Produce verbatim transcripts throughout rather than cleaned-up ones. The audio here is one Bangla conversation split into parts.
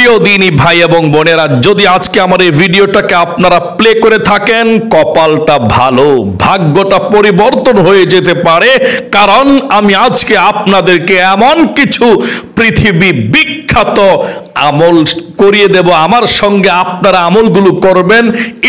প্রিয় দিনী ভাই এবং বোনেরা, যদি আজকে আমার এই ভিডিওটাকে আপনারা প্লে করে থাকেন, কপালটা ভালো, ভাগ্যটা পরিবর্তন হয়ে যেতে পারে। কারণ আমি আজকে আপনাদেরকে এমন কিছু পৃথিবী বিখ্যাত আমল করিয়ে দেব, আমার সঙ্গে আপনারা আমলগুলো করবেন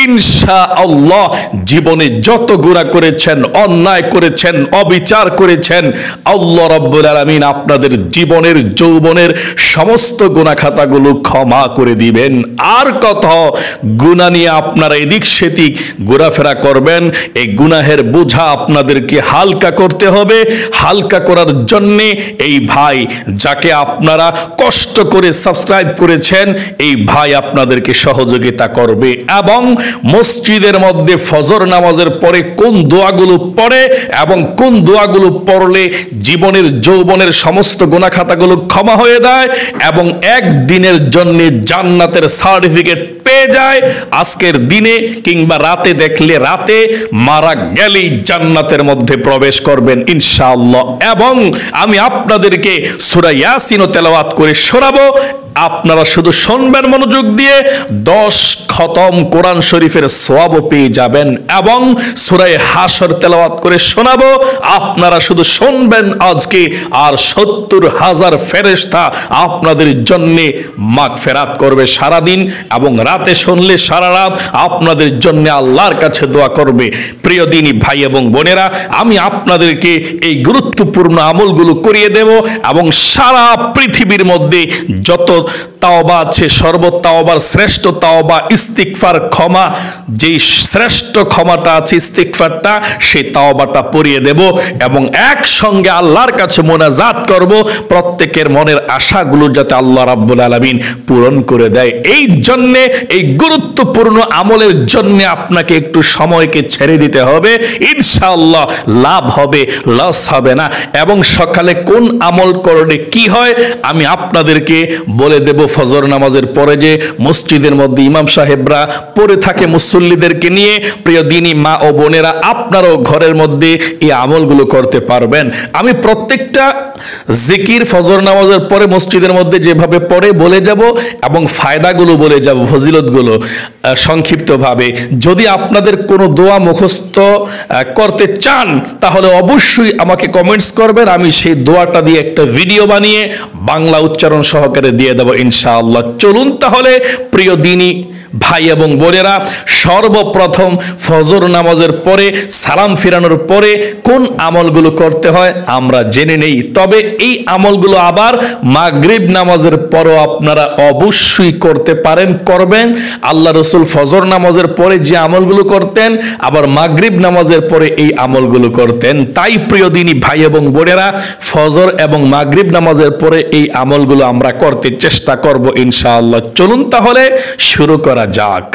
ইনশাআল্লাহ। জীবনে যত গুনাহ করেছেন, অন্যায় করেছেন, অবিচার করেছেন, আল্লাহ রাব্বুল আলামিন আপনাদের জীবনের যৌবনের সমস্ত গুনাহ খাতাগুলো ক্ষমা করে দিবেন। আর কত গুনাহ নিয়ে আপনারা এদিক সেদিক ঘোরাফেরা করবেন, এই গুনাহের বোঝা আপনাদেরকে হালকা করতে হবে। হালকা করার জন্যে এই ভাই, যাকে আপনারা কষ্ট করে সাবস্ক্রাইব করেছেন, এই ভাই আপনাদেরকে সহযোগিতা করবে। এবং মসজিদের মধ্যে ফজর নামাজের পরে কোন দোয়াগুলো পড়ে এবং কোন দোয়াগুলো পড়লে জীবনের যৌবনের সমস্ত গুনাহ খাতাগুলো ক্ষমা হয়ে যায় এবং একদিনের জন্য জান্নাতের সার্টিফিকেট পেয়ে যায়, আজকের দিনে কিংবা রাতে দেখলে রাতে, মারা গেলেই জান্নাতের মধ্যে প্রবেশ করবেন ইনশাআল্লাহ। এবং আমি আপনাদেরকে সূরা ইয়াসিন তেলাওয়াত করে শোনাবো, আপনারা শুধু শুনবেন মনোযোগ দিয়ে, দশ খতম কোরআন শরীফের সওয়াবও পেয়ে যাবেন। এবং সূরা হাশর তেলাওয়াত করে শোনাবো, আপনারা শুধু শুনবেন আজকে, আর সত্তর হাজার ফেরেশতা আপনাদের জন্য মাগফিরাত করবে সারাদিন, এবং রাতে শুনলে সারা রাত আপনাদের জন্য আল্লাহর কাছে দোয়া করবে। প্রিয় দিনী ভাই এবং বোনেরা, আমি আপনাদেরকে এই গুরুত্বপূর্ণ আমলগুলো করিয়ে দেব এবং সারা পৃথিবীর মধ্যে যত তাওবা আছে, সর্ব তাওবার শ্রেষ্ঠ তাওবা ইস্তিগফার, ক্ষমা, যে শ্রেষ্ঠ ক্ষমাটা আছে ইস্তিগফারটা, সেই তাওবাটা পড়িয়ে দেব এবং একসঙ্গে আল্লাহর কাছে মোনাজাত করব, প্রত্যেকের মনের আশাগুলো যাতে আল্লাহ রাব্বুল আলামিন পূরণ করে দেয়। এই জন্য, এই গুরুত্বপূর্ণ আমলের জন্য আপনাকে একটু সময়কে ছেড়ে দিতে হবে, ইনশাআল্লাহ লাভ হবে, লস হবে না। এবং সকালে কোন আমল করলে কি হয় আমি আপনাদেরকে বলে দেব। ফজর নামাজের পরে যে মসজিদের মধ্যে ইমাম সাহেবরা পড়ে থাকে মুসল্লিদেরকে নিয়ে, প্রিয় দিনী মা ও বোনেরা, আপনারাও ঘরের মধ্যে এই আমলগুলো করতে পারবেন। আমি প্রত্যেকটা জিকির ফজর নামাজের পরে মসজিদের মধ্যে যেভাবে পড়ে বলে যাব এবং ফায়দাগুলো বলে যাব, ফজিলতগুলো সংক্ষিপ্তভাবে। যদি আপনাদের কোনো দোয়া মুখস্থ করতে চান তাহলে অবশ্যই আমাকে কমেন্টস করবেন, আমি সেই দোয়াটা দিয়ে একটা ভিডিও বানিয়ে বাংলা উচ্চারণ সহকারে দিয়ে দেব ইনশাআল্লাহ। চলুন তাহলে প্রিয় দিনী ভাই এবং বোনেরা, সর্বপ্রথম ফজর নামাজের পরে সালাম ফিরানোর পরে কোন আমলগুলো করতে হয় আমরা জেনে নেই। তবে এই আমলগুলো আবার মাগরিব নামাজের পরও আপনারা অবশ্যই করতে পারেন, করবেন। আল্লাহ রসুল ফজর নামাজের পরে যে আমলগুলো করতেন, আবার মাগরিব নামাজের পরে এই আমলগুলো করতেন। তাই প্রিয় দিনী ভাই এবং বোনেরা, ফজর এবং মাগরিব নামাজের পরে এই আমলগুলো আমরা করতে চেষ্টা করব ইনশাআল্লাহ। চলুন তাহলে শুরু করা যাক।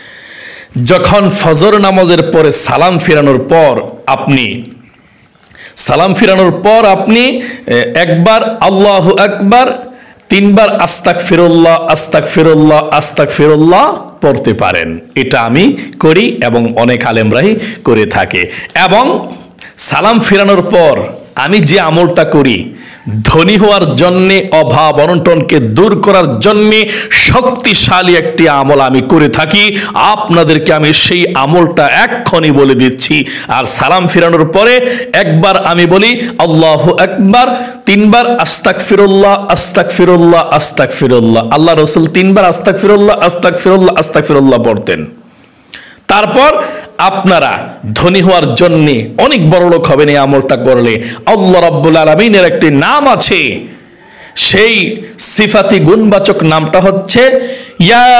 যখন ফজর নামাজের পরে সালাম ফিরানোর পর আপনি সালাম ফিরানোর পর আপনি একবার আল্লাহু আকবার, তিনবার আস্তাগফিরুল্লাহ আস্তাগফিরুল্লাহ আস্তাগফিরুল্লাহ পড়তে পারেন। এটা আমি করি এবং অনেক আলেমরাই করে থাকে। এবং সালাম ফিরানোর পর আমি যে আমলটা করি, ধনী হওয়ার জন্যে, অভাব অনটনকে দূর করার জন্যে শক্তিশালী একটি আমল আমি করে থাকি, আপনাদেরকে আমি সেই আমলটা এক্ষুনি বলে দিচ্ছি। আর সালাম ফিরানোর পরে একবার আমি বলি আল্লাহু আকবার, তিনবার আস্তাগফিরুল্লাহ আস্তাগফিরুল্লাহ আস্তাগফিরুল্লাহ। আল্লাহ রাসূল তিনবার আস্তাগফিরুল্লাহ আস্তাগফিরুল্লাহ আস্তাগফিরুল্লাহ পড়তেন। তারপর আপনারা ধনী হওয়ার জন্য, অনেক বড় লোক হবেন এই আমলটা করলে। আল্লাহ রাব্বুল আলামিনের একটি নাম আছে, সেই সিফাতি গুণবাচক নামটা হচ্ছে ইয়া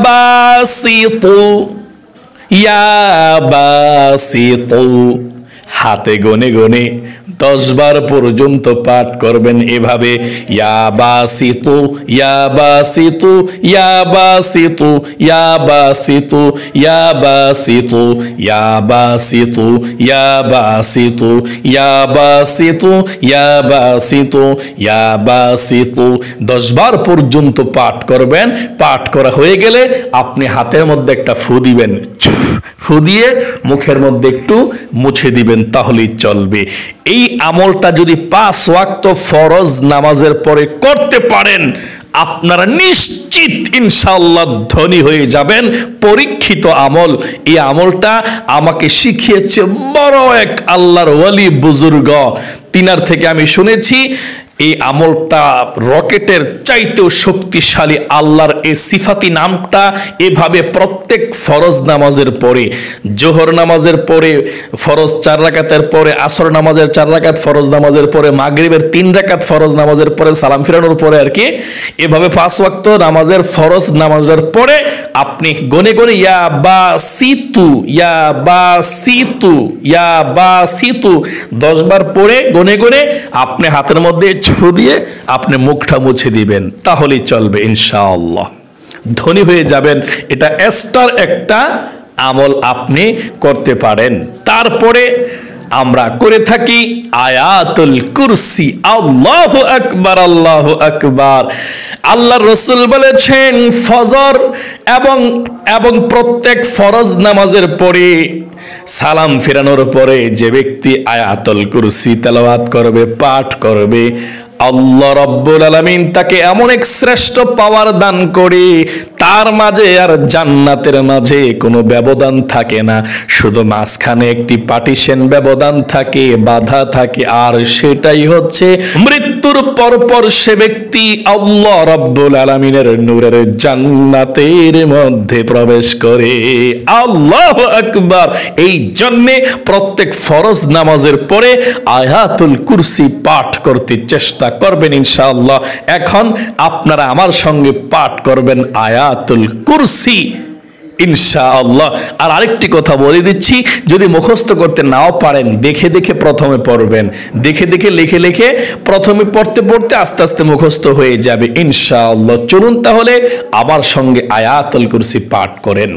বাসিতু, ইয়া বাসিতু। হাতে গনে গনে দশ বার পর্যন্ত পাঠ করবেন এভাবে, ইয়া বাসিতু ইয়া বাসিতু ইয়া বাসিতু ইয়া বাসিতু ইয়া বাসিতু ইয়া বাসিতু ইয়া বাসিতু ইয়া বাসিতু ইয়া বাসিতু ইয়া বাসিতু দশ বার পর্যন্ত পাঠ করবেন। পাঠ করা হয়ে গেলে আপনি হাতের মধ্যে একটা ফু দিবেন, ফু দিয়ে মুখের মধ্যে একটু মুছে দিবেন, তাহলেই চলবে। এই আমলটা যদি পাঁচ ওয়াক্ত ফরজ নামাজের পরে করতে পারেন, আপনারা নিশ্চিত ইনশাআল্লাহ ধনী হয়ে যাবেন। পরীক্ষিত আমল, এই আমলটা আমাকে শিখিয়েছে বড় এক আল্লাহর ওয়ালি বুজুর্গ, তিনার থেকে আমি শুনেছি। এই আমলটা রকেটের চাইতেও শক্তিশালী। আল্লাহর এই সিফাতি নামটা এভাবে প্রত্যেক ফরজ নামাজের পরে, জোহর নামাজের পরে, ফরজ চার রাকাতের পরে, আসর নামাজের চার রাকাত, ফরজ নামাজের পরে, মাগরিবের তিন রাকাত, ফরজ নামাজের পরে, সালাম ফিরানোর পরে আর কি, এভাবে পাঁচ ওয়াক্ত নামাজের ফরজ নামাজের পরে আপনি গনে গনে ইয়া বা সিতু ইয়া বা সিতু ইয়া বা সিতু দশ বার পরে গনে গনে আপনি হাতের মধ্যে ছু দিয়ে আপনি মুখটা মুছে দিবেন, তাহলেই চলবে ইনশাআল্লাহ, ধনী হয়ে যাবেন। এটা এক্সট্রা একটা আমল আপনি করতে পারেন। তারপরে আমরা করে থাকি আয়াতুল কুরসি। আল্লাহু আকবার, আল্লাহু আকবার। আল্লাহর রাসূল বলেছেন ফজর এবং এবং প্রত্যেক ফরজ নামাজের পরে সালাম ফিরানোর পরে যে ব্যক্তি আয়াতুল কুরসি তেলাওয়াত করবে, পাঠ করবে, আল্লাহ রাব্বুল আলামিন তাকে এমন এক শ্রেষ্ঠ পাওয়ার দান করে, তার মাঝে আর জান্নাতের মাঝে কোনো ব্যবধান থাকে না, শুধু মাঝখানে একটি পার্টিশন ব্যবধান থাকে, বাধা থাকে, আর সেটাই হচ্ছে মৃত্যুর পরপর সে ব্যক্তি আল্লাহ রাব্বুল আলামিনের নূরের জান্নাতের মধ্যে প্রবেশ করে। আল্লাহু আকবার। এই জন্যে প্রত্যেক ফরজ নামাজের পরে আয়াতুল কুরসি পাঠ করতে চেষ্টা করবেন ইনশাআল্লাহ। এখন আপনারা আমার সঙ্গে পাঠ করবেন আয়াতুল কুরসি ইনশাআল্লাহ। আর আরেকটি কথা বলে দিচ্ছি, যদি মুখস্থ করতে নাও পারেন দেখে দেখে প্রথমে পড়বেন, দেখে দেখে লিখে লিখে প্রথমে পড়তে পড়তে আস্তে আস্তে মুখস্থ হয়ে যাবে ইনশাআল্লাহ। চলুন তাহলে আমার সঙ্গে আয়াতুল কুরসি পাঠ করেন।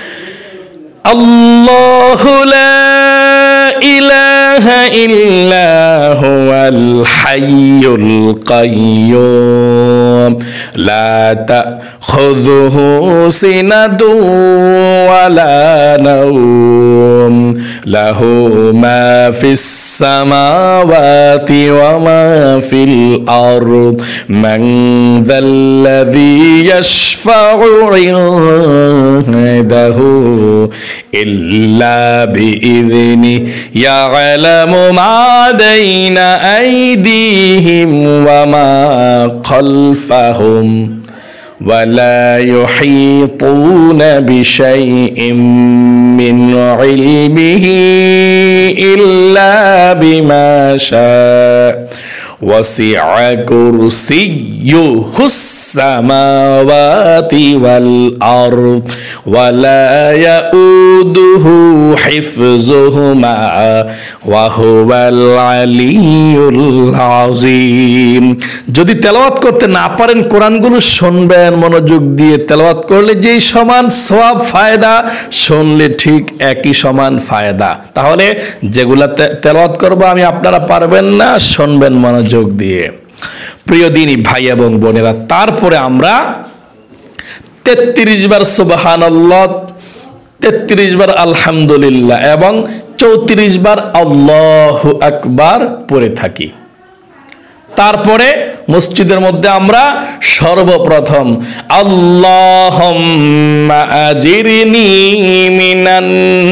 আল্লাহু লা ইলাহা ইল্লা হুয়াল হাইয়ুল কাইয়্যুম লা তাখুযুহু সিনাতু ওয়ালা নাওম লাহু মা ফিস সামাওয়াতি ওয়া মা ফিল আরদ মান যাল্লাযী ইয়াশফা'ু ইনদাহু ইল্লা বিইذনি ইয়ালামু মা বাইনা আইদিহিম ওয়া মা খালফাহুম ওয়ালা ইউহীতুনা বিশাইইন মিন ইলমিহি ইল্লা বিমা শাআ ওয়াসি'a কুরসিয়্যুহু السماوات والأرض ولا يؤوده حفظهما وهو العلي العظيم। যদি তেলাওয়াত করতে না পারেন কোরআনগুলো শুনবেন মনোযোগ দিয়ে, তেলাওয়াত করলে যেই সমান সওয়াব ফায়দা, শুনলে ঠিক একই সমান ফায়দা। তাহলে যেগুলা তেলাওয়াত করব আমি, আপনারা পারবেন না, শুনবেন মনোযোগ দিয়ে। প্রিয় দিনী ভাই এবং বোনেরা, তারপরে আমরা তেত্রিশ বার সুবহানাল্লাহ, তেত্রিশ বার আলহামদুলিল্লাহ এবং চৌত্রিশ বার আল্লাহু আকবার পড়ে থাকি। তারপরে মসজিদের মধ্যে আমরা সর্বপ্রথম আল্লাহুম্মা আজিরনি মিনান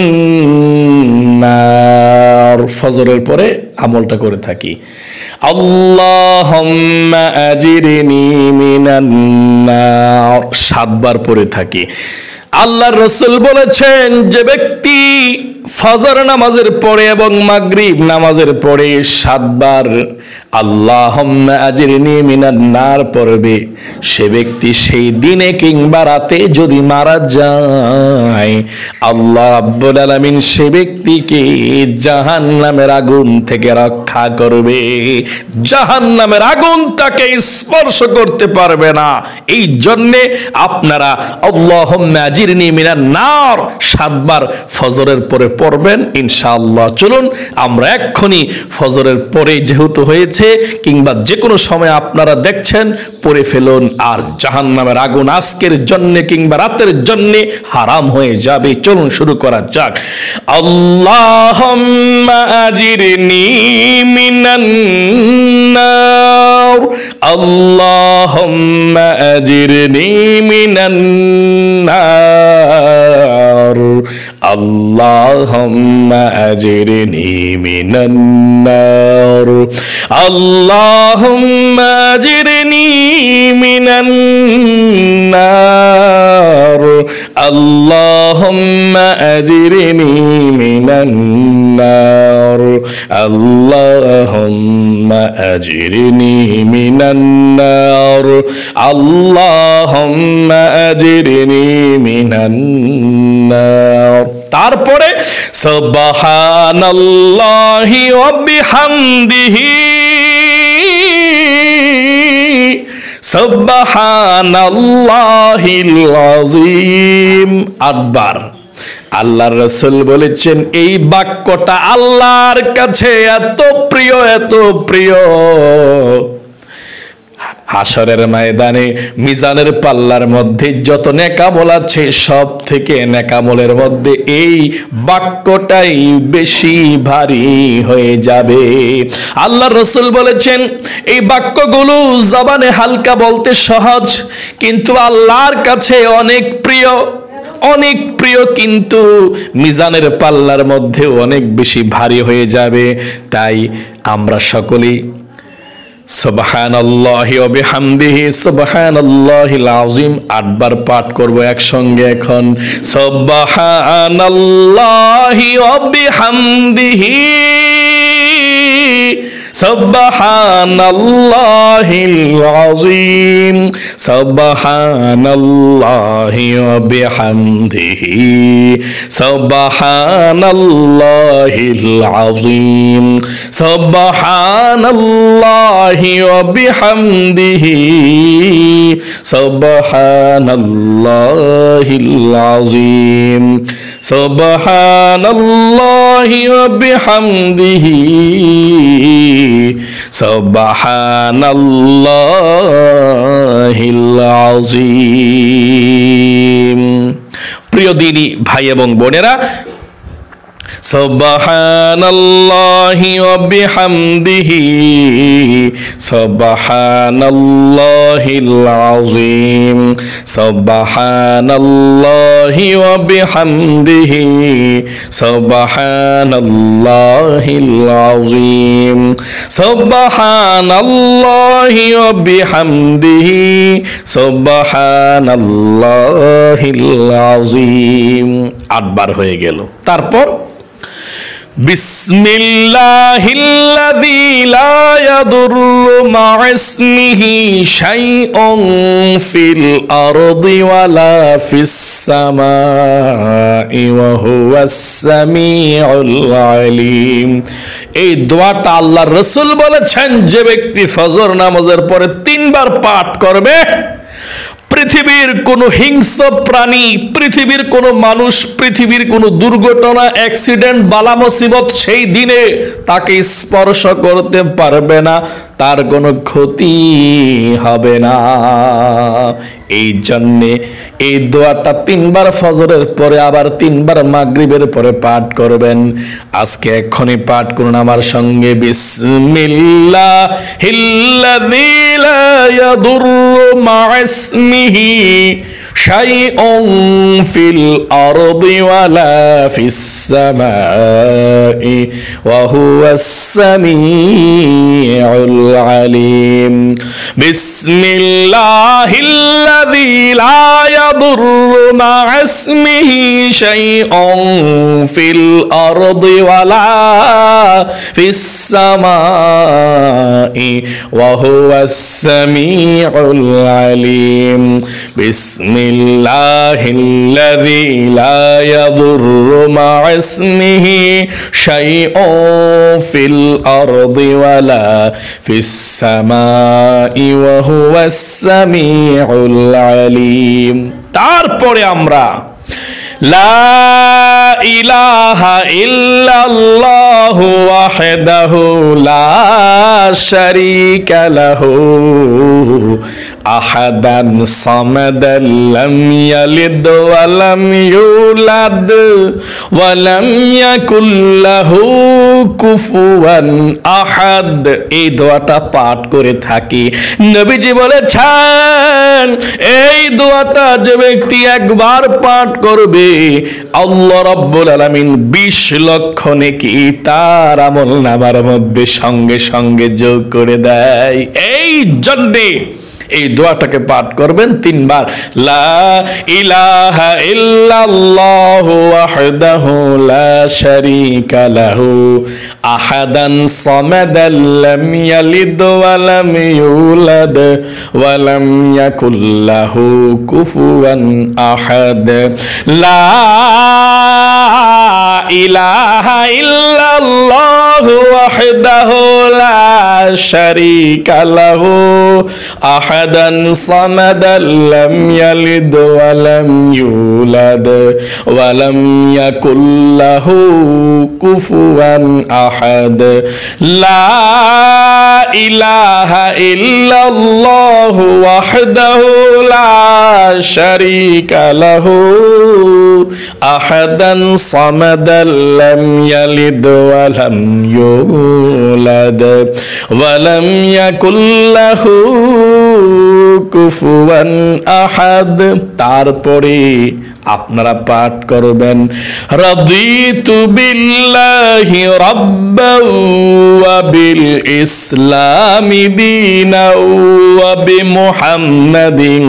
নার, ফজরের পরে আমলটা করে থাকি। আল্লাহুম্মা আজিরনি মিনান নার সাতবার পড়ে থাকি। আল্লাহর রাসূল বলেছেন যে ব্যক্তি ফজর নামাজের পরে এবং মাগরিব নামাজের পরে সাতবার আল্লাহুম্মা আজিরনি মিনান নার পড়বে, সে ব্যক্তি সেই দিনে কিংবা রাতে যদি মারা যায়, আল্লাহ রাব্বুল আলামিন সে ব্যক্তিকে জাহান্নামের আগুন থেকে রক্ষা করবে, জাহান্নামের আগুন তাকে স্পর্শ করতে পারবে না। এই জন্যে আপনারা আল্লাহুম্মা আজিরনি মিনান নার সাতবার ফজরের পরে পড়বেন ইনশাআল্লাহ। চলুন আমরা এক্ষুনি ফজরের পরে যেহেতু হয়েছে চলছে কিংবা যে কোনো সময় আপনারা দেখছেন পড়ে ফেলুন, আর জাহান্নামের আগুন আজকের জন্যে কিংবা রাতের জন্যে হারাম হয়ে যাবে। চলুন শুরু করা যাক। আল্লাহুম্মা আজিরনি মিনান নার, আল্লাহুম্মা আজিরনি মিনান নার, আল্লাহুম্মা আজিরনি মিনান নার, আল্লাহুম্মা আজিরনি মিনান নার, আল্লাহুম্মা আজিরনি মিনান নার, আল্লাহুম্মা আজিরনি মিনান নার, আল্লাহুম্মা আজিরনি মিনান নার। তারপরে সুবহানাল্লাহি ওয়া বিহামদিহি, সুবহানাল্লাহিল আযীম আটবার। আল্লাহর রাসূল বলেছেন এই বাক্যটা আল্লাহর কাছে এত প্রিয়, এত প্রিয়, হাসরের ময়দানে মিজানের পাল্লার মধ্যে যত নেকামল আছে সব থেকে নেকামলের মধ্যে এই বাক্যটাই বেশি ভারী হয়ে যাবে। আল্লাহর রাসূল বলেছেন এই বাক্যগুলো জবানে হালকা বলতে সহজ, কিন্তু আল্লাহর কাছে অনেক প্রিয়, অনেক প্রিয়, কিন্তু মিজানের পাল্লার মধ্যে অনেক বেশি ভারী হয়ে যাবে। তাই আমরা সকলেই সুবহানাল্লাহি ওয়া বিহামদিহি সুবহানাল্লাহিল আযীম আটবার পাঠ করব একসঙ্গে। এখন সুবহানাল্লাহি ওয়া বিহামদিহি সুবহানাল্লাহিল আযীম, সুবহানাল্লাহি ওয়া বিহামদিহি সুবহানাল্লাহিল আযীম, সুবহানাল্লাহি ওয়া বিহামদিহি সুবহানাল্লাহিল আযীম, সুবহানাল্লাহি ওয়া বিহামদিহি সুবহানাল্লাহিল আযীম। প্রিয় দিনী ভাই এবং বোনেরা, সুবহানাল্লাহি ওয়া বিহামদিহি সুবহানাল্লাহিল আযীম, সুবহানাল্লাহি ওয়া বিহামদিহি সুবহানাল্লাহিল আযীম, সুবহানাল্লাহি ওয়া বিহামদিহি সুবহানাল্লাহিল আযীম। আটবার হয়ে গেল। তারপর বিসমিল্লাহিল্লাযী লা ইয়াদুররু মা'a ইসমিহি শাইউন ফিল আরদি ওয়ালা ফিস সামাই ওয়া হুয়াস সামিউল আলীম। এই দোয়াটা আল্লাহর রাসূল বলেছেন যে ব্যক্তি ফজর নামাজের পরে তিনবার পাঠ করবে, পৃথিবীর কোন হিংস্র প্রাণী, পৃথিবীর কোন মানুষ, পৃথিবীর কোন দুর্ঘটনা, অ্যাক্সিডেন্ট, বালা মুসিবত সেই দিনে তাকে স্পর্শ করতে পারবে না, তার কোনো ক্ষতি হবে না। এই জন্যে এই দোয়াটা তিনবার ফজরের পরে আবার তিনবার মাগরিবের পরে পাঠ করবেন। আজকে এখনই পাঠ করুন আমার সঙ্গে। বিসমিল্লাহিল্লাযী লা ইয়াদুররু মা'a ইসমিহি শাইউন ফিল আরদি ওয়ালা ফিস সামাই ওয়া হুয়াস সামিউল আলীম। বিসমিল্লাহিল্লাযী লা ইয়াদুররু মা'a ইসমিহি শাইউন ফিল আরদি ওয়ালা ফিস সামাই ওয়া হুয়াস সামিউল আলীম। বিসমিল্লাহিল্লাযী লা ইয়াদুররু মা'a ইসমিহি শাইউন ফিল আরদি ওয়ালা ফিস সামাই ওয়া হুয়াস সামিউল আলীম। তারপরে আমরা লা ইলাহা ইল্লাল্লাহু ওয়াহদাহু লা শারীকা লাহু আহাদান সামাদান লাম ইয়ালিদ ওয়া লাম ইউলাদ ওয়া লাম ইয়াকুল লাহু কুফুয়ান আহাদ। এই দোয়াটা পাঠ করে থাকি। নবীজি বলেছেন এই দোয়াটা যে ব্যক্তি একবার পাঠ করবে আল্লাহ রাব্বুল আলামিন বিশ লক্ষ নেকি তার আমলনামার মধ্যে সঙ্গে সঙ্গে যোগ করে দেয়। এই জন্যে এই দোয়াটাকে পাঠ করবেন তিনবার। লা ইলাহা ইল্লাল্লাহু ওয়াহদাহু লা শারীকা লাহু আহাদান সামাদান লাম ইয়ালিদ ওয়া লাম ইউলাদ ওয়া লাম ইয়াকুল লাহু কুফুয়ান আহাদ। লা ইলাহা ইল্লাল্লাহু ওয়াহদাহু লা শারীকা লাহু আহাদান সামাদান লাম ইয়ালিদ ওয়া লাম ইউলাদ ওয়া লাম ইয়াকুল লাহু কুফুয়ান আহাদ। লা ইলাহা ইল্লাল্লাহু ওয়াহদাহু লা শারীকা লাহু আহাদান সামাদান লাম ইয়ালিদ ওয়া লাম ইউলাদ ওয়া লাম ইয়াকুল লাহু কুফুয়ান আহাদ। তারপরে আপনারা পাঠ করবেন রাদিতু বিল্লাহি রাব্বান ওয়া বিল ইসলামি দীনাও ওয়া বিমুহাম্মাদিন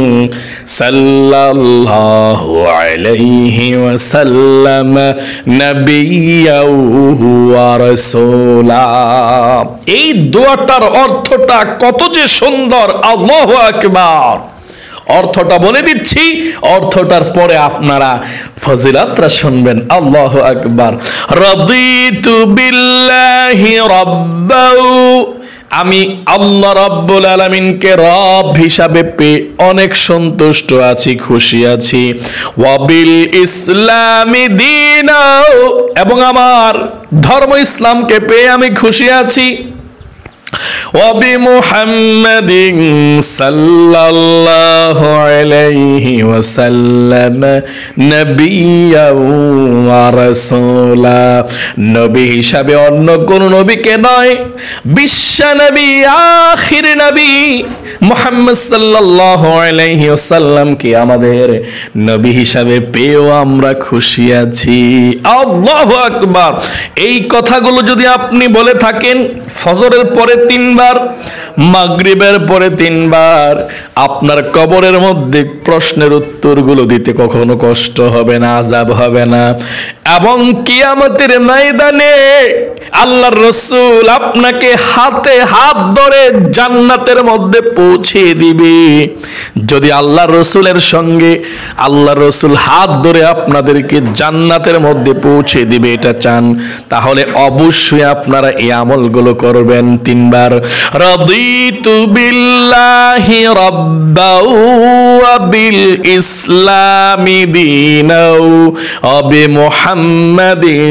সাল্লাল্লাহু আলাইহি ওয়াসাল্লাম নাবিয়্যাও ওয়া রাসূলা। এই দোয়াটার অর্থটা কত যে সুন্দর, আল্লাহু আকবার। অর্থটা বলে দিচ্ছি, অর্থটার পরে আপনারা ফজিলাতটা শুনবেন। আল্লাহু আকবার। রাদিতু বিল্লাহি রাব্বাও, আমি আল্লাহ রাব্বুল আলামিনকে রব হিসাবে পেয়ে অনেক সন্তুষ্ট আছি, খুশি আছি। ওয়া বিল ইসলামি দীনাও, এবং আমার ধর্ম ইসলামকে পেয়ে আমি খুশি আছি। ওয়া বিমুহাম্মাদিন সাল্লাল্লাহু আলাইহি ওয়াসাল্লাম নাবিয়্যাও ওয়া রাসূলা, নবী হিসাবে অন্য কোন নবীকে নয়, বিশ্ব নবী, আখির নবী মুহাম্মদ সাল্লাল্লাহু আলাইহি ওয়াসাল্লামকে আমাদের নবী হিসাবে পেয়েও আমরা খুশি আছি। আল্লাহু আকবার। এই কথাগুলো যদি আপনি বলে থাকেন ফজরের পরে তিনবার, মাগরিবের পরে তিনবার, আপনার কবরের মধ্যে প্রশ্নের উত্তরগুলো দিতে কখনো কষ্ট হবে না, আযাব হবে না। এবং কিয়ামতের ময়দানে আল্লাহর রাসূল আপনাকে হাতে হাত ধরে জান্নাতের মধ্যে পৌঁছে দিবে। যদি আল্লাহর রাসূলের সঙ্গে আল্লাহর রাসূল হাত ধরে আপনাদেরকে জান্নাতের মধ্যে পৌঁছে দিবে এটা চান, তাহলে অবশ্যই আপনারা এই আমলগুলো করবেন তিনবার। রাদিতু বিল্লাহি রাব্বাও ওয়া বিল ইসলামি দীনাও ওয়া বিমুহাম্মাদিন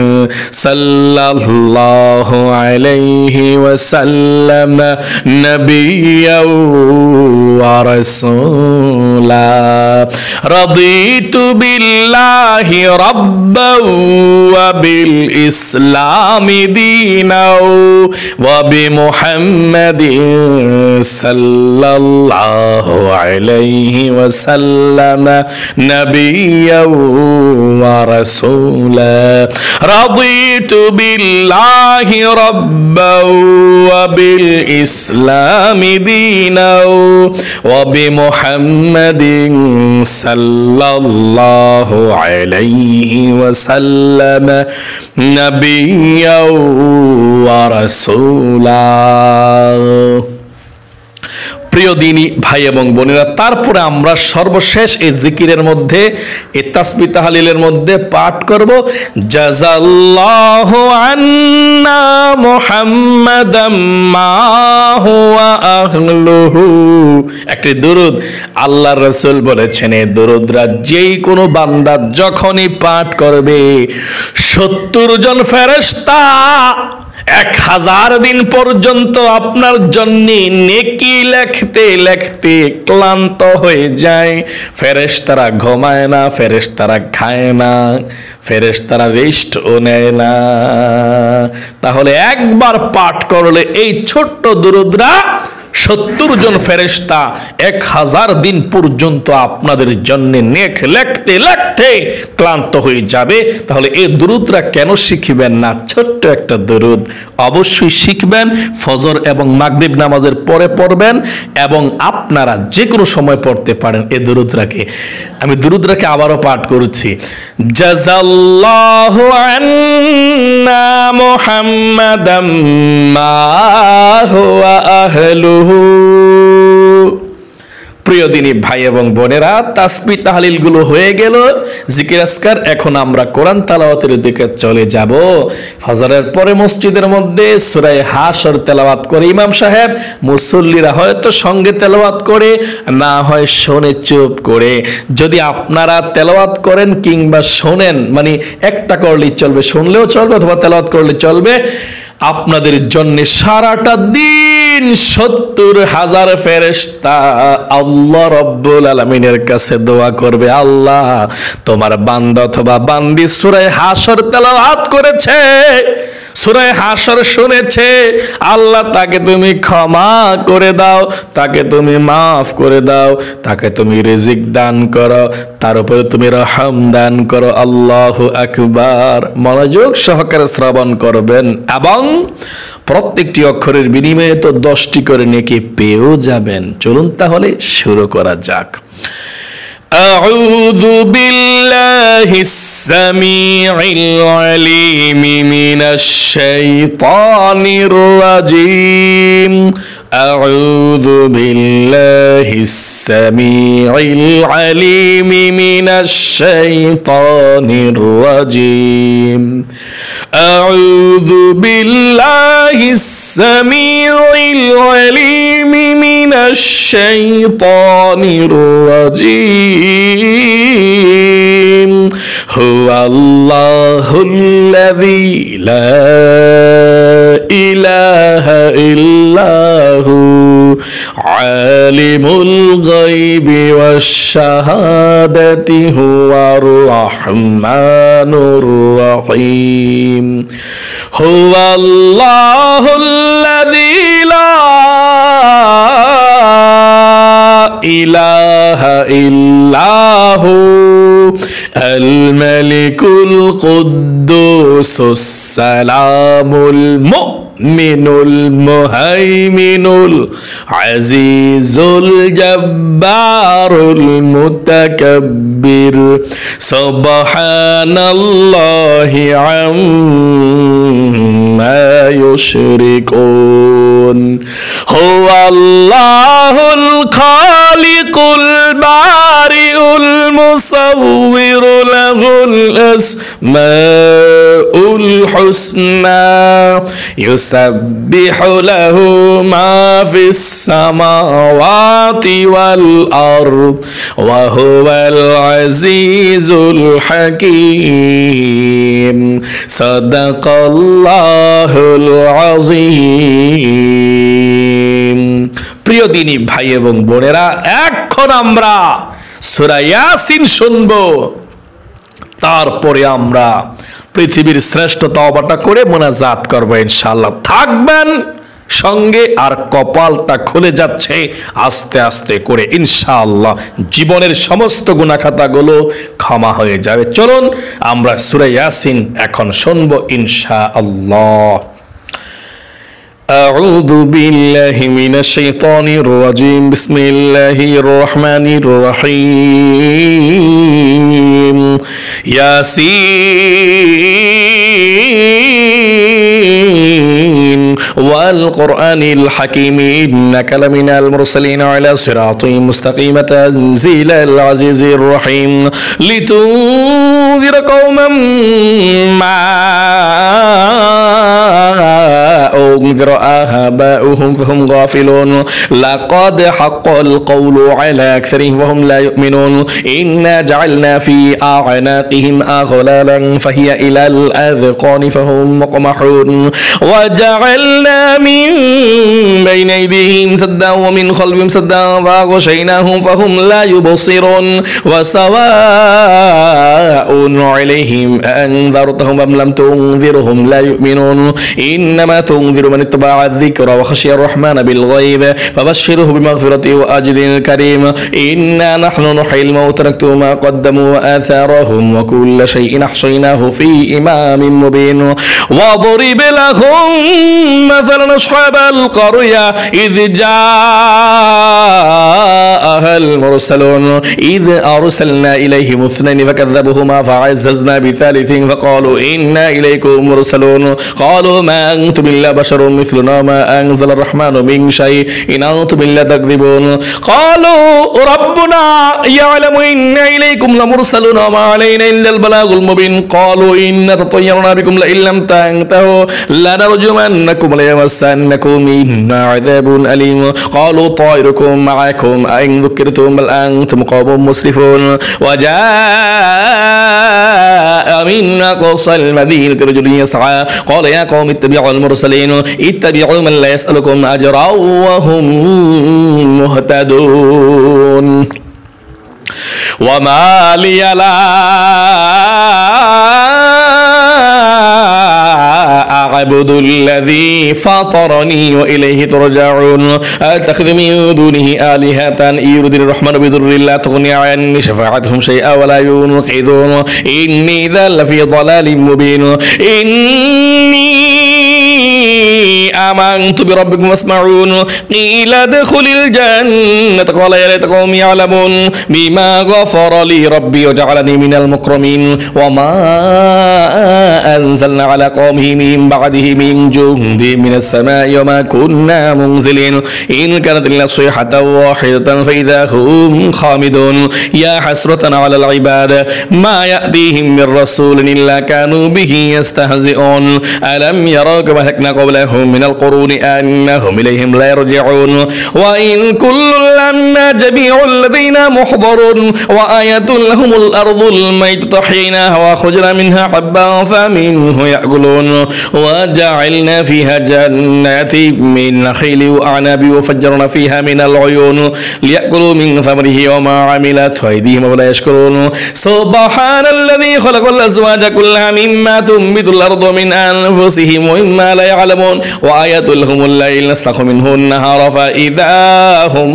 সাল্লাল্লাহু আলাইহি ওয়াসাল্লাম নাবিয়্যাও ওয়া রাসূলা। রাদিতু বিল্লাহি রাব্বাও ওয়া বিল ইসলামি দীনাও ওয়া বিমুহাম্মাদিন সাল্লাল্লাহু আলাইহি ওয়াসাল্লাম নাবিয়্যাও ওয়া রাসূলা। রাদিতু বিল্লাহি রাব্বাও ওয়া বিল ইসলামি দীনাও ওয়া বিমুহাম্মাদিন সাল্লাল্লাহু আলাইহি ওয়াসাল্লাম নাবিয়্যাও ওয়া রাসূলা। প্রিয় দিনী ভাই এবং বোনেরা, তারপরে আমরা সর্বশেষ এই জিকিরের মধ্যে এই তাসবিহ তাহলিলের মধ্যে পাঠ করব জাযাল্লাহু আন্না মুহাম্মাদাম মা হুয়া আহলুহু। একটি দুরূদ আল্লাহর রাসূল বলেছেন, এই দুরূদরা যেই কোনো বান্দা যখনই পাঠ করবে সত্তর জন ফেরেশতা এক হাজার দিন পর্যন্ত আপনার জন্য নেকি লেখতে লেখতে ক্লান্ত হয়ে যায়। ফেরেশতারা ঘুমায় না, ফেরেশতারা খায় না, ফেরেশতারা রেস্টও নেয় না। তাহলে একবার পাঠ করলে এই ছোট্ট দুরূদরা সত্তর জন ফেরেশতা এক হাজার দিন পর্যন্ত আপনাদের জন্য নেক লেখতে লেখতে ক্লান্ত হয়ে যাবে। তাহলে এই দুরূদরা কেন শিখবেন না? ছোট্ট একটা দুরূদ অবশ্যই শিখবেন, ফজর এবং মাগরিব নামাজের পরে পড়বেন এবং আপনারা যে কোনো সময় পড়তে পারেন এই দুরূদটাকে। আমি দুরূদটাকে আবারও পাঠ করছি, জাযাল্লাহু আন্না মুহাম্মাদাম মা হুয়া আহলুহু। প্রিয় দিনী ভাই এবং বোনেরা, তাসবিহ তাহলিল গুলো হয়ে গেল, জিকির আজকার। এখন আমরা কোরআন তেলাওয়াতের দিকে চলে যাব। ফজরের পরে মসজিদের মধ্যে সূরা হাশর তেলাওয়াত করে ইমাম সাহেব, মুসল্লিরা হয়তো সঙ্গে তেলাওয়াত করে, না হয় শোনে চুপ করে। যদি আপনারা তেলাওয়াত করেন কিংবা শোনেন, মানে একটা করলেই চলবে, শুনলেও চলবে অথবা তেলাওয়াত করলে চলবে, আপনাদের জন্য সারাটা দিন সত্তর হাজার ফেরেশতা আল্লাহ রাব্বুল আলামিনের কাছে দোয়া করবে, আল্লাহ তোমার বান্দা অথবা বান্দি সূরা হাশর তেলাওয়াত করেছে, সূরা হাশর শুনেছে, আল্লাহ তাকে তুমি ক্ষমা করে দাও, তাকে তুমি মাফ করে দাও, তাকে তুমি রিজিক দান করো, তার উপরে তুমি রহম দান করো। আল্লাহু আকবার। মনোযোগ সহকারে শ্রবণ করবেন এবং প্রত্যেকটি অক্ষরের বিনিময়ে তো দশটি করে নেকি পেয়েও যাবেন। চলুন তাহলে শুরু করা যাক। أعوذ بالله السميع العليم من الشيطان الرجيم أعوذ بالله السميع العليم من الشيطان الرجيم أعوذ بالله السميع العليم من الشيطان الرجيم هو الله الذي لا إله إلا هو عالم الغيب والشهادة هو الرحمن الرحيم هو الله الذي لا إله إلا هو الملك القدوس السلام المؤمن المهيمن العزيز الجبار المتكبر سبحان الله عما يشركون هو الله الخالق البارئ المصور له الأسماء الحسنى يسبح له ما في السماوات والأرض وهو العزيز الحكيم صدق الله العظيم। প্রিয় দিনী ভাই এবং বোনেরা, এখন আমরা সূরা ইয়াসিন শুনবো, তারপরে আমরা পৃথিবীর শ্রেষ্ঠ তওবাটা করে মোনাজাত করবো ইনশাআল্লাহ। থাকবেন সঙ্গে, আর কপালটা খুলে যাচ্ছে আস্তে আস্তে করে ইনশাআল্লাহ। জীবনের সমস্ত গুনাহ খাতাগুলো ক্ষমা হয়ে যাবে। চলুন আমরা সূরা ইয়াসিন এখন শুনবো ইনশাআল্লাহ। أعوذ بالله من الشيطان الرجيم بسم الله الرحمن الرحيم ياسين القرآن الحكيم إنك لمن المرسلين على صراط مستقيم تنزيل العزيز الرحيم لتنذر قوما ما أنذر آباؤهم فهم غافلون لقد حق القول على أكثرهم وهم لا يؤمنون إنا جعلنا في أعناقهم أغلالا فهي إلى الأذقان فهم مقمحون وجعلنا من بين أيديهم سدا ومن خلفهم سدا فغشيناهم فهم لا يبصرون وسواء عليهم أأنذرتهم أم لم تنذرهم لا يؤمنون إنما تنذر من اتبع الذكر وخشي الرحمن بالغيب فبشره بمغفرة وأجر كريم إنا نحن نحيي الموت نكتب ما قدموا وآثارهم وكل شيء أحصيناه في إمام مبين واضرب لهم مثلا أصحاب القرية إذ جاءها المرسلون إذ أرسلنا إليهم اثنين فكذبوهما فعززنا بثالث فقالوا إنا إليكم مرسلون قالوا ما أنتم إلا بشر مثلنا ما أنزل الرحمن من شيء إن أنتم إلا تكذبون قالوا ربنا يعلم إنا إليكم لمرسلون وما علينا إلا البلاغ المبين قالوا إنا تطيرنا بكم لئن لم تنتهوا لنرجمنكم وليمسنكم منا عذاب أليم قالوا طائركم معكم أئن ذكرتم بل أنتم قوم مسرفون وجاء من أقصى المدينة رجل يسعى قال يا قوم اتبعوا المرسلين اتبعوا من لا يسألكم أجرا وهم مهتدون وما لي لا أعبد الذي فطرني وإليه ترجعون أتخذ من دونه آلهة يريد الرحمن بضر لا تغني عني شفاعتهم شيئا ولا ينقذون إني ذا لفي ضلال مبين إني آمنت بربكم واسمعون قيل ادخل الجنة قال يا ليت قومي يعلمون بما غفر لي ربي وجعلني من المكرمين وما أنزلنا على قومه من بعده من جند من السماء وما كنا منزلين إن كانت إلا صيحة واحدة فإذا هم خامدون يا حسرة على العباد ما يأتيهم من رسول إلا كانوا به يستهزئون ألم يروا كما أهلكنا قبلهم من القرون أنهم إليهم لا يرجعون وإن كل لما جميع الذين محضرون وآية لهم الأرض الميت تحييناها وأخرجنا منها حبا فمنه يأكلون وجعلنا فيها جنات من نخيل وأعناب وفجرنا فيها من العيون ليأكلوا من ثمره وما عملت أيديهم ولا يشكرون سبحان الذي خلق الأزواج كلها مما تنبت الأرض من أنفسهم ومما لا يعلمون وآية لهم الليل نسلخ منه النهار فإذا هم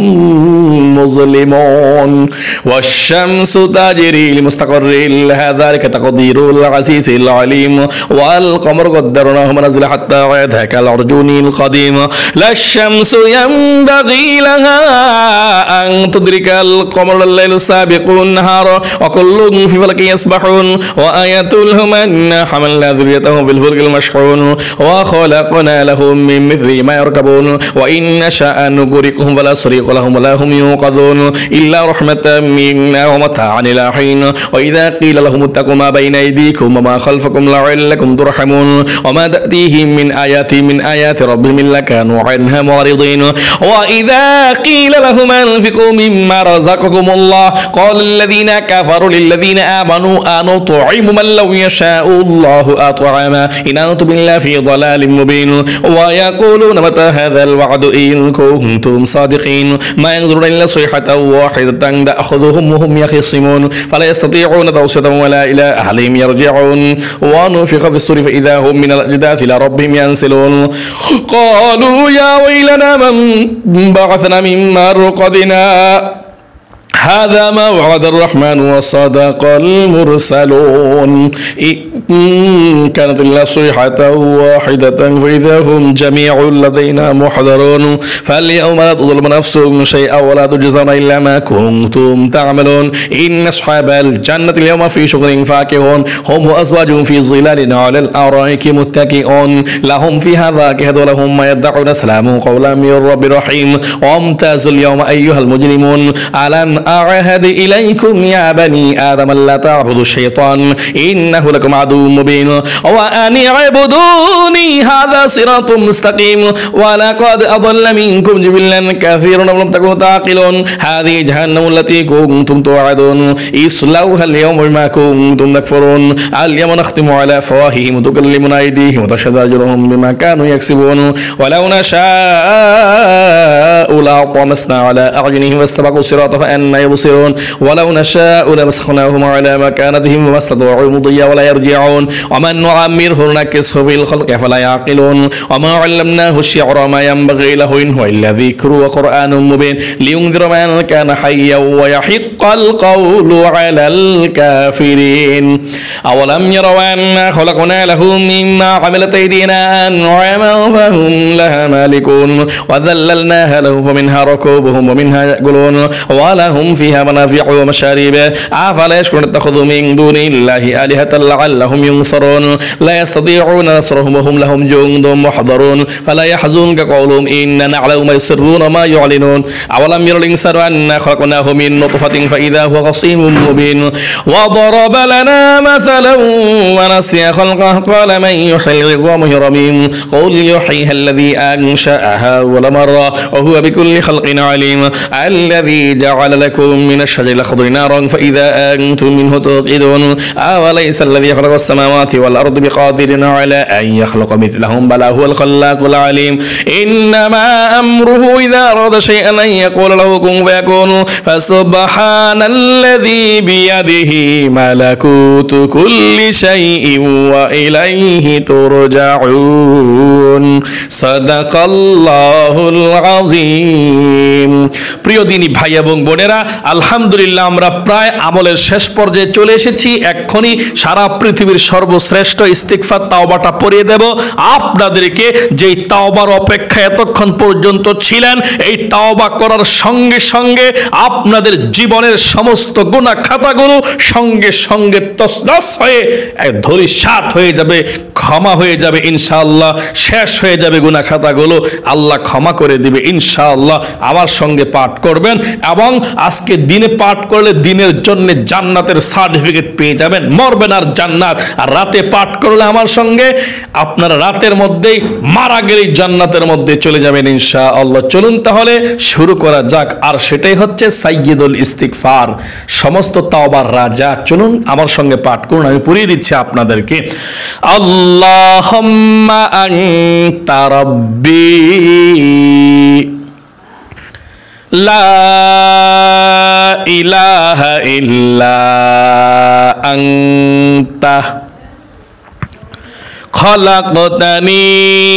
مظلمون والشمس تجري لمستقر لها ذلك تقدير العزيز العليم والقمر قدرناه منازل حتى عاد كالعرجون القديم لا الشمس ينبغي لها أن تدرك القمر الليل سابق النهار وكل في فلك يسبحون وآية لهم أن حملنا ذريتهم في الفلك المشحون وخلقنا لهم من مثل ما يركبون وإن نشاء نغرقهم فلا صريخ لهم ولا هم ينقذون إلا رحمة منا ومتاعا إلى حين وإذا قيل لهم اتقوا ما بين أيديكم وما خلفكم لعلكم ترحمون وما تأتيهم من آيات من آيات ربهم إلا كانوا عنها معرضين وإذا قيل لهم أنفقوا مما رزقكم الله قال الذين كفروا للذين آمنوا أنطعم من لو يشاء الله أطعما إن أنتم إلا في ضلال مبين ويقولون متى هذا الوعد إن كنتم صادقين ما ينظرون إلا صيحة واحدة تأخذهم وهم يخصمون فلا يستطيعون توصية ولا إلى أهلهم يرجعون ونفخ في الصور فإذا هم من الأجداث إلى ربهم ينسلون قالوا يا ويلنا من بعثنا من مرقدنا هذا ما وعد الرحمن وصدق المرسلون إن كانت إلا صيحة واحدة فإذا هم جميع لدينا محضرون فاليوم لا تظلم نفس شيئا ولا تجزون إلا ما كنتم تعملون إن أصحاب الجنة اليوم في شغل فاكهون هم وأزواجهم في ظلال على الأرائك متكئون لهم فيها فاكهة ولهم ما يدعون سلام قولا من رب رحيم وامتازوا اليوم أيها المجرمون ألم أعهد إليكم يا بني آدم لا تعبدوا الشيطان إنه لكم عدو مبين وأن اعبدوني هذا صراط مستقيم ولقد أضل منكم جبلا كثيرا ولم تكونوا تعقلون هذه جهنم التي كنتم توعدون اصلوها اليوم بما كنتم تكفرون اليوم نختم على أفواههم وتكلمنا أيديهم وتشهد أرجلهم بما كانوا يكسبون ولو نشاء لطمسنا على أعينهم واستبقوا الصراط فأنى يبصرون ولو نشاء لمسخناهم على مكانتهم وما استطاعوا مضيا ولا يرجعون ومن نعمره نكسه في الخلق فلا يعقلون وما علمناه الشعر ما ينبغي له إن هو إلا ذكر وقرآن مبين لينذر من كان حيا ويحق القول على الكافرين أولم يروا أنا خلقنا لهم مما عملت أيدينا أنعاما فهم لها مالكون وذللناها لهم فمنها ركوبهم ومنها يأكلون ولهم فيها منافع ومشارب أفلا يشكرون اتخذوا من دون الله آلهة لعلهم ينصرون لا يستطيعون نصرهم وهم لهم جند محضرون فلا يحزنك قولهم إننا نعلم ما يسرون وما يعلنون أولم ير الإنسان أنا خلقناه من نطفة فإذا هو خصيم مبين وضرب لنا مثلا ونسي خلقه قال من يحيي العظام وهي رميم قل يحييها الذي أنشأها أول مرة وهو بكل خلق عليم الذي جعل لكم من الشجر الأخضر نارا فإذا أنتم منه توقدون أوليس الذي خلق السماوات والأرض بقادر على أن يخلق مثلهم بلى هو الخلاق العليم إنما أمره إذا أراد شيئا أن يقول له كن فيكون فسبحان الذي بيده ملكوت كل شيء وإليه ترجعون صدق الله العظيم প্রিয় দিনী ভাই এবং বোনেরা আলহামদুলিল্লাহ আমরা প্রায় আমলের শেষ পর্যায়ে চলে এসেছি এক্ষুনি সারা পৃথিবীর সর্বশ্রেষ্ঠ ইস্তিগফার তাওবাটা পড়িয়ে দেব আপনাদেরকে যেই তাওবার অপেক্ষায় এতক্ষণ পর্যন্ত ছিলেন এই তাওবা করার সঙ্গে সঙ্গে আপনাদের জীবনের সমস্ত গুনাহ খাতাগুলো সঙ্গে সঙ্গে তছনছ হয়ে ধূলিসাৎ হয়ে যাবে ক্ষমা হয়ে যাবে ইনশাআল্লাহ শেষ হয়ে যাবে গুনাহ খাতাগুলো আল্লাহ ক্ষমা করে দিবে ইনশাআল্লাহ আমার সঙ্গে পাঠ করবেন এবং আজকে দিনে পাঠ করলে দিনের জন্য জান্নাতের সার্টিফিকেট পেয়ে যাবেন মরবেন আর জান্নাত আর রাতে পাঠ করলে আমার সঙ্গে আপনারা রাতের মধ্যেই মারা গেলেই জান্নাতের মধ্যে চলে যাবেন ইনশাআল্লাহ চলুন তাহলে শুরু করা যাক আর সেটাই হচ্ছে সাইয়্যিদুল ইস্তিগফার সমস্ত তাওবার রাজা চলুন আমার সঙ্গে পাঠ করুন আমি পড়িয়ে দিচ্ছি আপনাদেরকে আল্লাহুম্মা আনতা রাব্বি লা ইলাহা ইল্লা আনতা খালাকতানি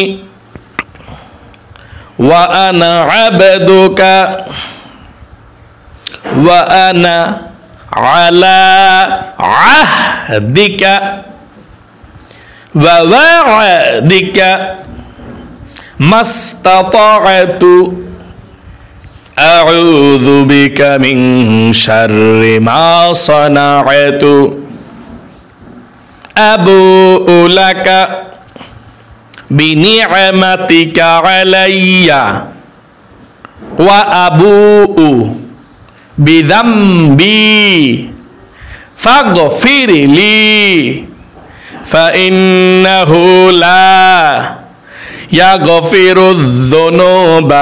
ওয়া আনা আবদুকা ওয়া আনা আলা আহদিকা ওয়া ওয়া'দিকা মাস্তাতা'তু আউযু বিকা মিন শাররি মা সানা'তু আবুউ লাকা বিনি'মাতিকা আলাইয়া ওয়া আবুউ বিযামবি ফাগফিরলি ফাইন্নাহু লা ইয়াগফিরুয যুনুবা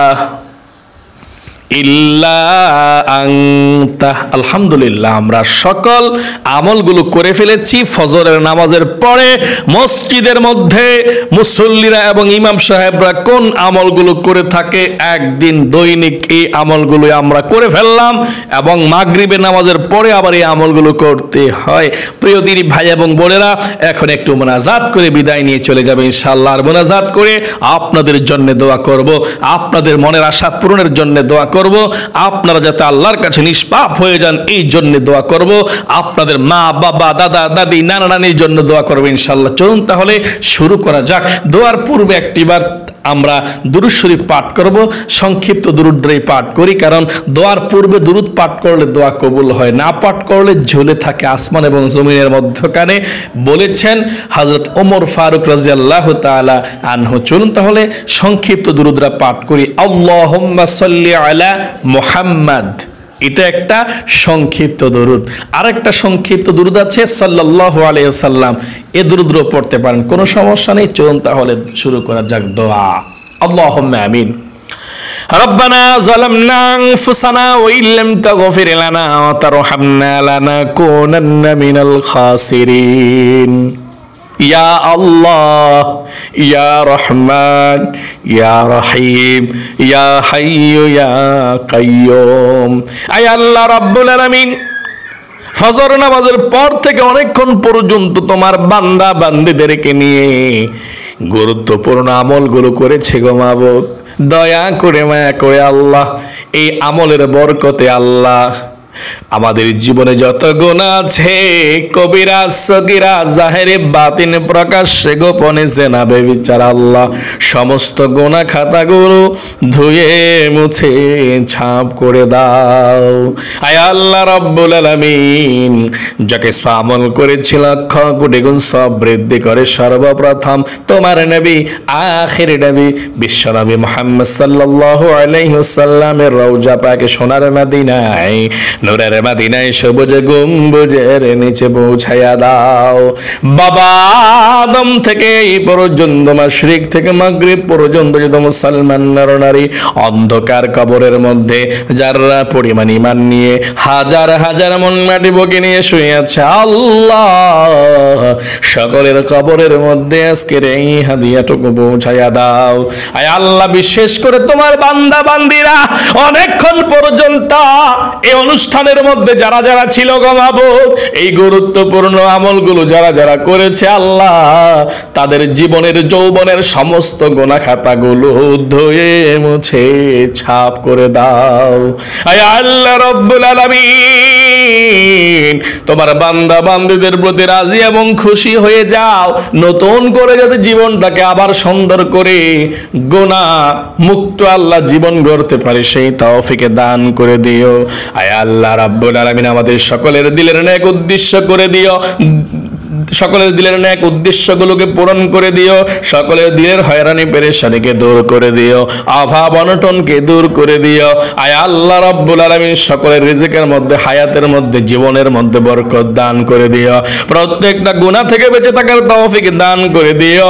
ইল্লা আনতা আলহামদুলিল্লাহ আমরা সকল আমলগুলো করে ফেলেছি ফজরের নামাজের পরে মসজিদের মধ্যে মুসল্লিরা এবং ইমাম সাহেবরা কোন আমলগুলো করে থাকে একদিন দৈনিক এই আমলগুলো আমরা করে ফেললাম এবং মাগরিবের নামাজের পরে আবার এই আমলগুলো করতে হয় প্রিয় দিনী ভাই এবং বোনেরা এখন একটু মোনাজাত করে বিদায় নিয়ে চলে যাবে ইনশাআল্লাহ আর মোনাজাত করে আপনাদের জন্য দোয়া করব আপনাদের মনের আশা পূরণের জন্য দোয়া করব, আপনারা যাতে আল্লাহর কাছে নিষ্পাপ হয়ে যান এই জন্য দোয়া করব, আপনাদের মা বাবা দাদা দাদি নানা নানির জন্য দোয়া করব ইনশাআল্লাহ। চলুন তাহলে শুরু করা যাক। দোয়ার পূর্বে একটিবার আমরা দুরূদ শরীফ পাঠ করব, সংক্ষিপ্ত দুরূদই পাঠ করি, কারণ দোয়ার পূর্বে দুরূদ পাঠ করলে দোয়া কবুল হয়, না পাঠ করলে ঝুলে থাকে আসমান এবং জমিনের মধ্যখানে, বলেছেন হযরত ওমর ফারুক রাদিয়াল্লাহু তাআলা আনহু। চলুন তাহলে সংক্ষিপ্ত দুরূদরা পাঠ করি। আল্লাহুম্মা সাল্লি আলা মুহাম্মাদ, এটা একটা সংক্ষিপ্ত দুরূদ। আরেকটা সংক্ষিপ্ত দুরূদ আছে সাল্লাল্লাহু আলাইহি ওয়াসাল্লাম, এই দুরূদও পড়তে পারেন, কোনো সমস্যা নেই। চলুন তাহলে শুরু করা যাক দোয়া। আল্লাহুম্মা আমিন। রব্বানা যালামনা আনফুসানা ওয়া ইল্লাম তাগফির লানা ওয়া তারহামনা লানাকুনান্না মিনাল খাসিরিন। ইয়া আল্লাহ, ইয়া রহমান, ইয়া রহিম, ইয়া হাইয়্যু ইয়া কাইয়্যুম। আয় আল্লাহ রাব্বুল আলামিন, ফজর নামাজের পর থেকে অনেকক্ষণ পর্যন্ত তোমার বান্দা বান্দীদেরকে নিয়ে গুরুত্বপূর্ণ আমলগুলো করেছে গো মাবুদ। দয়া করে মায়া করে আল্লাহ এই আমলের বরকতে আল্লাহ আমাদের জীবনে যত গুনাহ আছে, কবিরা সগীরা জাহেরে বাতিন প্রকাশ্যে গোপনে জেনা বেবিচার আল্লাহ, সমস্ত গুনাহ খাতাগুলো ধুয়ে মুছে ছাপ করে দাও। আয় আল্লাহ রাব্বুল আলামিন, যাকে আমল করেছি লক্ষ কোটি গুণ সব বৃদ্ধি করে সর্বপ্রথম তোমার নবী আখির নবী বিশ্ব নবী মুহাম্মদ সাল্লাল্লাহু আলাইহি ওয়াসাল্লামের রওজা পাকে সোনার মদিনায় নূরের মদিনায় সবুজ গম্বুজের নিচে পৌঁছায়া দাও। বাবা আদম থেকে এই পর্যন্ত, মাশরিক থেকে মাগরিব পর্যন্ত যত মুসলমান নরনারী অন্ধকার কবরের মধ্যে যারা পরিমাণ ঈমান নিয়ে হাজার হাজার মন মাটি বুকে নিয়ে শুয়ে আছে আল্লাহ, সকলের কবরের মধ্যে আজকের এই হাদিয়াটুকু পৌঁছায়া দাও। আয় আল্লাহ, বিশেষ করে তোমার বান্দা বান্দীরা অনেকক্ষণ পর্যন্ত এই অনুষ্ঠানের মধ্যে যারা যারা ছিল গো মাবুদ, এই গুরুত্বপূর্ণ আমলগুলো যারা যারা করেছে আল্লাহ, তাদের জীবনের যৌবনের সমস্ত গুনাহ খাতাগুলো ধুয়ে মুছে ছাপ করে দাও। আয় আল্লাহ রাব্বুল আলামিন, তোমার বান্দা বান্দীদের প্রতি রাজি এবং খুশি হয়ে যাও, নতুন করে যাতে জীবনটাকে আবার সুন্দর করে গুনাহ মুক্ত আল্লাহ জীবন গড়তে পারে সেই তৌফিকে দান করে দিও। আয় আল্লাহ রাব্বুল আলামিন, আমাদের সকলের দিলের নেক উদ্দেশ্য করে দিও, সকলের দিলের নেক উদ্দেশ্যগুলোকে পূরণ করে দিও, সকলের দিলের হয়রানি পেরেশানিকে দূর করে দিও, অভাব অনটনকে দূর করে দিও। আয় আল্লাহ রাব্বুল আলামিন, সকলের রিজিকের মধ্যে, হায়াতের মধ্যে, জীবনের মধ্যে বরকত দান করে দিও, প্রত্যেকটা গুনাহ থেকে বেঁচে থাকার তৌফিক দান করে দিও।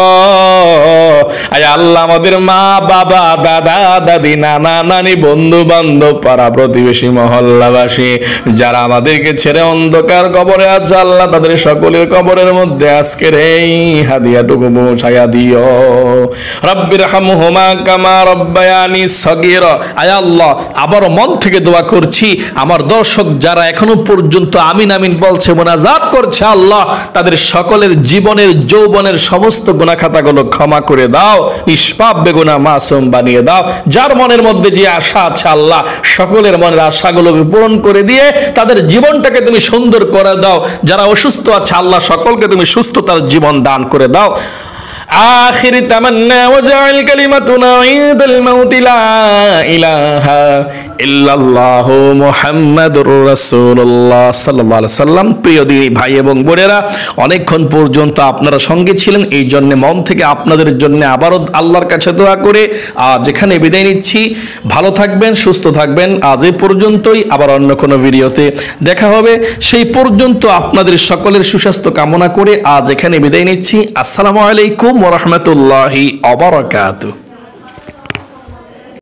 আয় আল্লাহ, আমাদের মা বাবা দাদা দাদি নানা নানি বন্ধু বান্ধব পাড়া প্রতিবেশী মহল্লাবাসী যারা আমাদেরকে ছেড়ে অন্ধকার কবরে আছে আল্লাহ, তাদের সকলের কবরের মধ্যে আজকের এই হাদিয়াটুকু পৌঁছায়া দিও। রাব্বির হামহুমা কামা রাব্বায়ানি সগীরা। আয় আল্লাহ, আবার মন থেকে দোয়া করছি, আমার দর্শক যারা এখনো পর্যন্ত আমিন আমিন বলছে, মুনাজাত করছে আল্লাহ, তাদের সকলের জীবনের যৌবনের সমস্ত গুনাহ খাতাগুলো ক্ষমা করে দাও, নিষ্পাপ বেগুনাহ মাসুম বানিয়ে দাও। যার মনের মধ্যে যে আশা আছে আল্লাহ, সকলের মনের আশাগুলোকে পূরণ করে দিয়ে তাদের জীবনটাকে তুমি সুন্দর করে দাও। যারা অসুস্থ আছে আল্লাহ, সকলকে তুমি সুস্থতার জীবন দান করে দাও। آخر تمنى وجعل كلمتنا عند الموت لا إله إلا الله محمد رسول الله صلى الله عليه وسلم। প্রিয় দিদি ভাই এবং বোনেরা, অনেকক্ষণ পর্যন্ত আপনারা সঙ্গে ছিলেন, এই জন্য মন থেকে আপনাদের জন্য আবারও আল্লাহর কাছে দোয়া করে আজ এখানে বিদায় নিচ্ছি। ভালো থাকবেন, সুস্থ থাকবেন। আজ এই পর্যন্তই, আবার অন্য কোনো ভিডিওতে দেখা হবে। সেই পর্যন্ত আপনাদের সকলের সুস্বাস্থ্য কামনা করে আজ এখানে বিদায় নিচ্ছি। আসসালামু আলাইকুম ওয়া রাহমাতুল্লাহি ওয়া বারাকাতুহু।